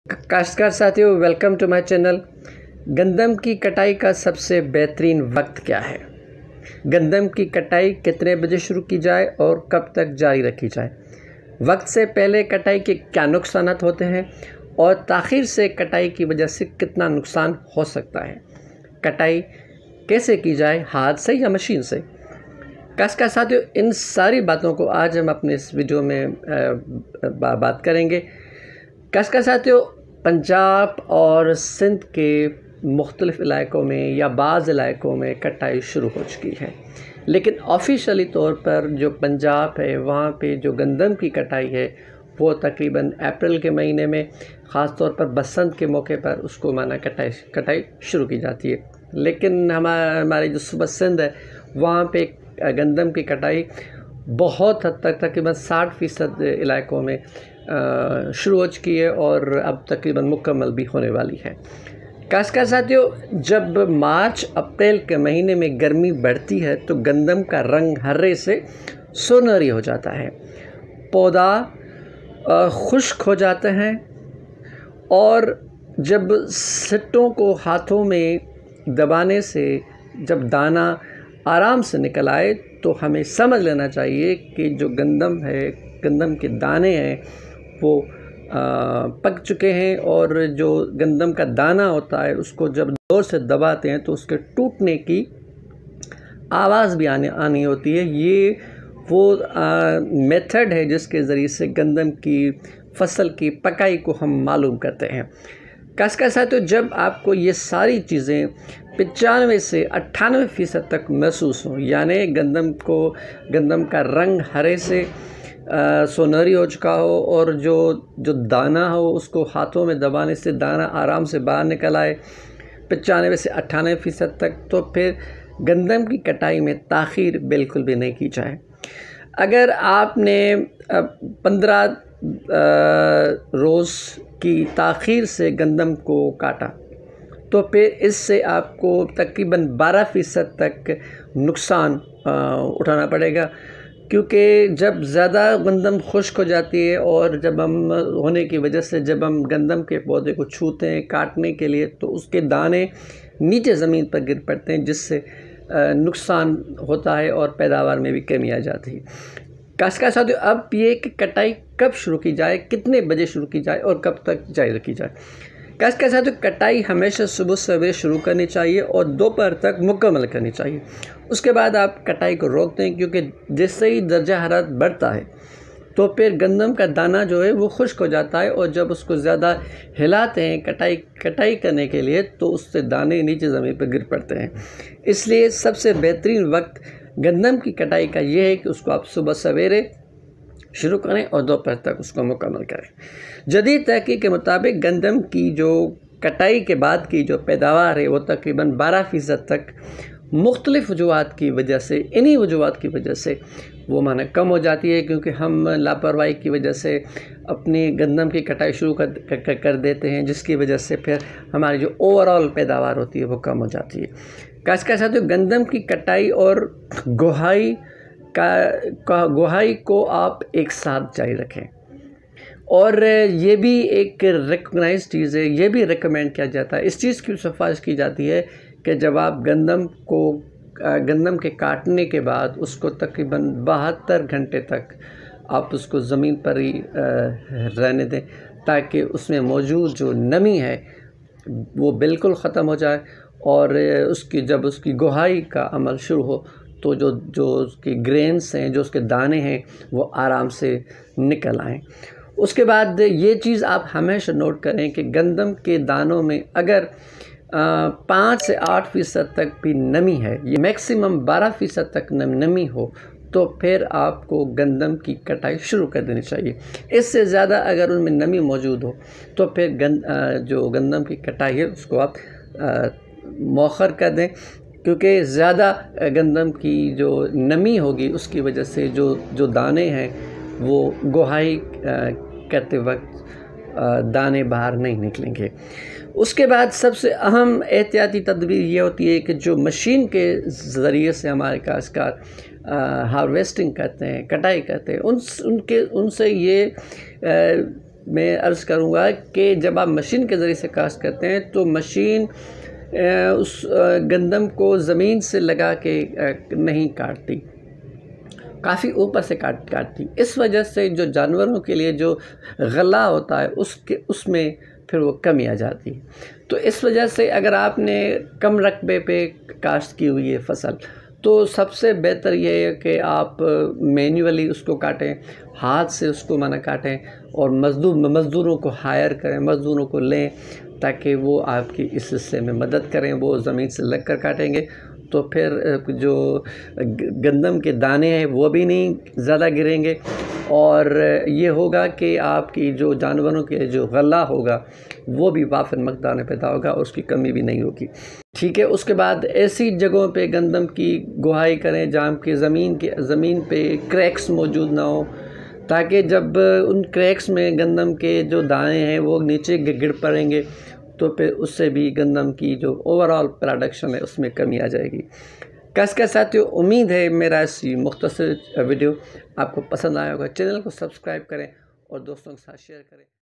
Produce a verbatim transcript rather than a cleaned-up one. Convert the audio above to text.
کاشتکار ساتھیوں، welcome to my channel. گندم کی کٹائی کا سب سے بہترین وقت کیا ہے؟ گندم کی کٹائی کتنے بجے شروع کی جائے اور کب تک جاری رکھی جائے؟ وقت سے پہلے کٹائی کے کیا نقصانات ہوتے ہیں اور تاخیر سے کٹائی کی وجہ سے کتنا نقصان ہو سکتا ہے؟ کٹائی کیسے کی جائے، ہاتھ سے یا مشین سے؟ کاشتکار ساتھیوں، ان ساری باتوں کو آج ہم اپنے اس ویڈیو میں بات کریں گے۔ کاشتکار ساتھیوں، پنجاب اور سندھ کے مختلف علاقوں میں یا بعض علاقوں میں کٹائی شروع ہو چکی ہے، لیکن آفیشلی طور پر جو پنجاب ہے وہاں پہ جو گندم کی کٹائی ہے وہ تقریباً اپریل کے مہینے میں، خاص طور پر بسنت کے موقع پر اس کو مانا کٹائی کٹائی شروع کی جاتی ہے۔ لیکن ہمارے جو صوبہ سندھ ہے وہاں پہ گندم کی کٹائی بہت حد تک تقریباً ساٹھ فیصد علاقوں میں شروع ہو چکی ہے اور اب تقریباً مکمل بھی ہونے والی ہے۔ کاشتکار ساتھیوں، جب مارچ اپریل کے مہینے میں گرمی بڑھتی ہے تو گندم کا رنگ ہرے سے سنہری ہو جاتا ہے، پودا خشک ہو جاتے ہیں، اور جب سٹوں کو ہاتھوں میں دبانے سے جب دانہ آرام سے نکل آئے تو ہمیں سمجھ لینا چاہیے کہ جو گندم ہے، گندم کے دانے ہیں وہ پک چکے ہیں، اور جو گندم کا دانہ ہوتا ہے اس کو جب زور سے دباتے ہیں تو اس کے ٹوٹنے کی آواز بھی آنے آنی ہوتی ہے۔ یہ وہ میتھڈ ہے جس کے ذریعے سے گندم کی فصل کی پکائی کو ہم معلوم کرتے ہیں۔ کاشتکار ساتھیوں، جب آپ کو یہ ساری چیزیں پچانوے سے اٹھانوے فیصد تک محسوس ہوں، یعنی گندم کو گندم کا رنگ ہرے سے سنہری ہو چکا ہو اور جو جو دانہ ہو اس کو ہاتھوں میں دبانے سے دانہ آرام سے باہر نکل آئے پچانوے سے اٹھانوے فیصد تک، تو پھر گندم کی کٹائی میں تاخیر بالکل بھی نہیں کی جائے۔ اگر آپ نے پندرہ روز کی تاخیر سے گندم کو کاٹا تو پھر اس سے آپ کو تقریباً بارہ فیصد تک نقصان اٹھانا پڑے گا، کیونکہ جب زیادہ گندم خشک ہو جاتی ہے اور جب ہم ہونے کی وجہ سے جب ہم گندم کے پودے کو چھوتے ہیں کاٹنے کے لیے تو اس کے دانے نیچے زمین پر گر پڑتے ہیں، جس سے نقصان ہوتا ہے اور پیداوار میں بھی کمی آ جاتی ہے۔ کاشتکار ساتھیوں، اب یہ کہ کٹائی کب شروع کی جائے، کتنے بجے شروع کی جائے اور کب تک جاری رکھی جائے؟ کاشتکار ساتھیوں، کٹائی ہمیشہ صبح سویرے شروع کرنی چاہیے اور دوپہر تک مکمل کرنی چاہیے۔ اس کے بعد آپ کٹائی کو روک دیں، کیونکہ جس سے ہی درجہ حرارت بڑھتا ہے تو پھر گندم کا دانہ جو ہے وہ خشک ہو جاتا ہے، اور جب اس کو زیادہ ہلاتے ہیں کٹائی کٹائی کرنے کے لیے تو اس سے دانے نیچے زمین پر گر پڑتے ہیں۔ اس لیے سب سے بہترین وقت گندم کی کٹائی کا یہ ہے کہ اس کو آپ صبح سویرے شروع کریں اور دوپہر تک اس کو مکمل کریں۔ جدید تحقیق کے مطابق گندم کی جو کٹائی کے بعد کی جو پیداوار ہے وہ تقریباً بارہ فیصد تک مختلف وجوہات کی وجہ سے انہی وجوہات کی وجہ سے وہ مانا کم ہو جاتی ہے، کیونکہ ہم لاپرواہی کی وجہ سے اپنی گندم کی کٹائی شروع کر کر دیتے ہیں، جس کی وجہ سے پھر ہماری جو اوور آل پیداوار ہوتی ہے وہ کم ہو جاتی ہے۔ کاشتکار ساتھیوں، گندم کی کٹائی اور گوہائی کا گوہائی کو آپ ایک ساتھ جاری رکھیں، اور یہ بھی ایک ریکگنائز چیز ہے، یہ بھی ریکمینڈ کیا جاتا ہے، اس چیز کی سفارش کی جاتی ہے کہ جب آپ گندم کو گندم کے کاٹنے کے بعد اس کو تقریباً بہتر گھنٹے تک آپ اس کو زمین پر ہی رہنے دیں، تاکہ اس میں موجود جو نمی ہے وہ بالکل ختم ہو جائے، اور اس کی جب اس کی گوہائی کا عمل شروع ہو تو جو جو اس کی گرینز ہیں، جو اس کے دانے ہیں وہ آرام سے نکل آئیں۔ اس کے بعد یہ چیز آپ ہمیشہ نوٹ کریں کہ گندم کے دانوں میں اگر پانچ سے آٹھ فیصد تک بھی نمی ہے، یہ میکسیمم بارہ فیصد تک نمی ہو تو پھر آپ کو گندم کی کٹائی شروع کر دینی چاہیے۔ اس سے زیادہ اگر ان میں نمی موجود ہو تو پھر گند جو گندم کی کٹائی ہے اس کو آپ مؤخر کر دیں، کیونکہ زیادہ گندم کی جو نمی ہوگی اس کی وجہ سے جو جو دانے ہیں وہ گوہائی کرتے وقت دانے باہر نہیں نکلیں گے۔ اس کے بعد سب سے اہم احتیاطی تدبیر یہ ہوتی ہے کہ جو مشین کے ذریعے سے ہمارے کاشتکار ہارویسٹنگ کرتے ہیں، کٹائی کرتے ہیں، ان ان کے ان سے یہ میں عرض کروں گا کہ جب آپ مشین کے ذریعے سے کاشت کرتے ہیں تو مشین اس گندم کو زمین سے لگا کے نہیں کاٹتی، کافی اوپر سے کاٹ کاٹتی اس وجہ سے جو جانوروں کے لیے جو غلہ ہوتا ہے اس کے اس میں پھر وہ کمی آ جاتی ہے۔ تو اس وجہ سے اگر آپ نے کم رقبے پہ کاشت کی ہوئی ہے فصل، تو سب سے بہتر یہ ہے کہ آپ مینولی اس کو کاٹیں، ہاتھ سے اس کو منع کاٹیں، اور مزدور مزدوروں کو ہائر کریں، مزدوروں کو لیں تاکہ وہ آپ کی اس حصے میں مدد کریں، وہ زمین سے لگ کر کاٹیں گے تو پھر جو گندم کے دانے ہیں وہ بھی نہیں زیادہ گریں گے، اور یہ ہوگا کہ آپ کی جو جانوروں کے جو غلہ ہوگا وہ بھی وافر مقدار میں پیدا ہوگا اور اس کی کمی بھی نہیں ہوگی، ٹھیک ہے۔ اس کے بعد ایسی جگہوں پہ گندم کی گہائی کریں جہاں کی زمین کے زمین پہ کریکس موجود نہ ہوں، تاکہ جب ان کریکس میں گندم کے جو دانے ہیں وہ نیچے گر پڑیں گے تو پھر اس سے بھی گندم کی جو اوورآل پروڈکشن ہے اس میں کمی آ جائے گی۔ کس کے ساتھیوں، امید ہے میرا اس مختصر ویڈیو آپ کو پسند آیا ہوگا۔ چینل کو سبسکرائب کریں اور دوستوں کے ساتھ شیئر کریں۔